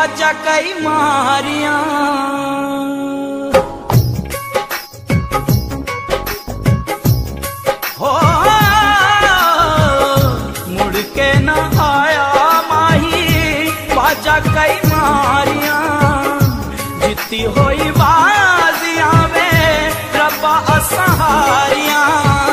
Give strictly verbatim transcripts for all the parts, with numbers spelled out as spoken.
बाजा कई मारियां। हो मुड़ के न आया माही बाजा कई मारियां। जित्ती होई बाजियां वे रब्बा असहारियां।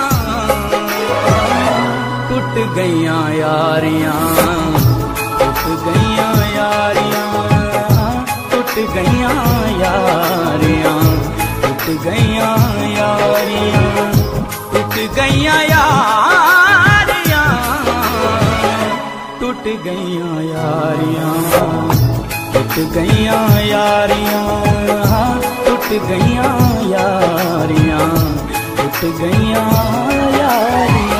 टूट गईयां यारियां, टूट गईयां यारियां, टूट गईयां यारियां, टूट गईयां यारियां, टूट गईयां यारियां, टूट गईयां यारियां, टूट गईयां यारियां, टूट गईयां यारियां, टूट गईयां यारियां।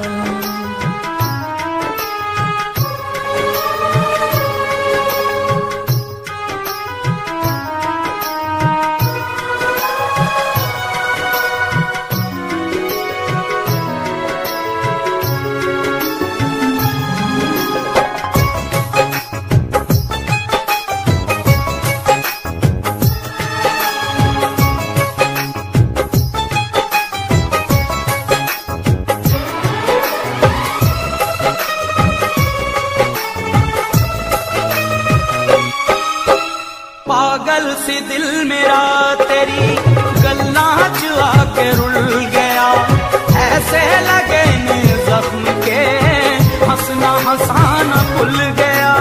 पागल सी दिल मेरा तेरी गल्लां च आके रुल गया। ऐसे लगे ने जख्म के हंसना हंसाना भूल गया।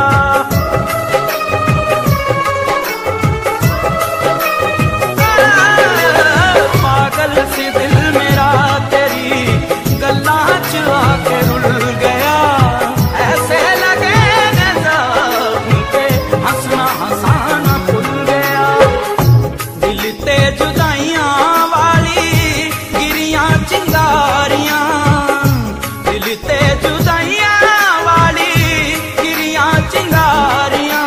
पागल सी दिल मेरा तेरी गल्लां च आके रुल गया। ऐसे लगे ने जख्म के हंसना हंसाना जुदाइयां वाली गिरियां चिंगारियां। दिल ते जुदाइयां वाली गिरियां चिंगारियां।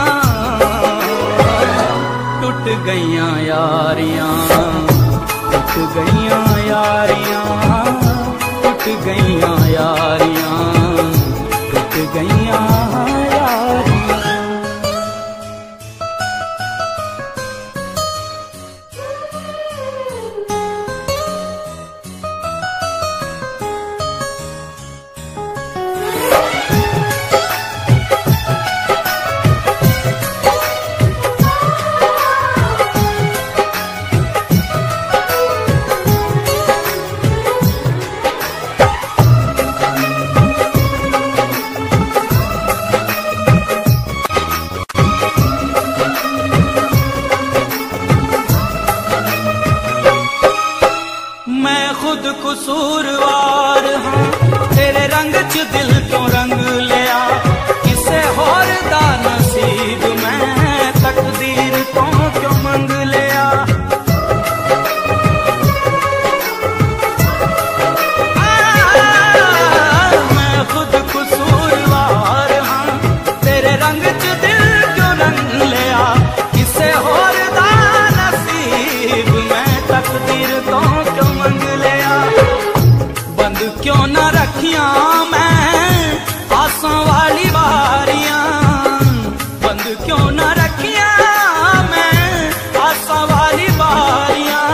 टूट गईयां यारियां, टूट गईयां यारियां, टूट गईयां यारियां, टूट गईयां यारियां। कसूरवार हाँ तेरे रंग च दिल तो रंग लिया। किसे होर दा नसीब मैं तकदीर तो क्यों मंग लिया। मैं खुद कसूरवार हाँ तेरे रंग च दिल क्यों रंग लिया। किसे होर दा नसीब मैं तकदीर तो क्यों मंग लिया। बंद क्यों न रखियां मैं आसां वाली बारियां। बंद क्यों न रखियां मैं आसां वाली बारियां।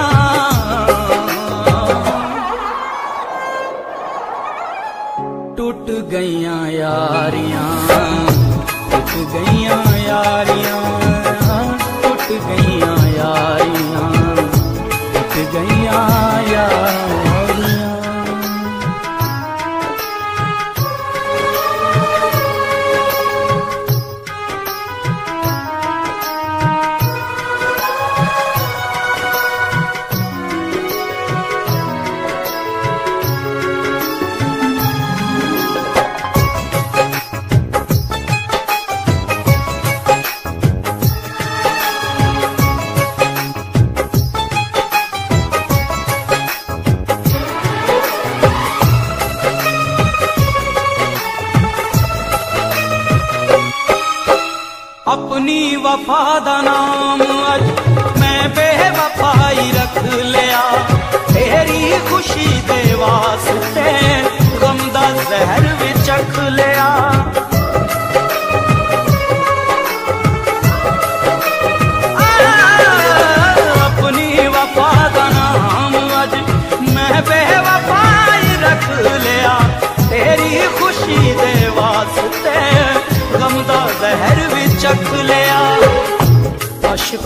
टूट गईयां यारियां, टूट गईयां यारियां, टूट गईयां यारियां, टूट गईयां यारियां। अपनी वफा दा नाम अज मैं बेवफाई रख लिया। तेरी खुशी दे वास्ते गम दा जहर भी चख लिया।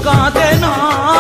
ਮੁਸਕਾਂ ਦੇ ਨਾਲ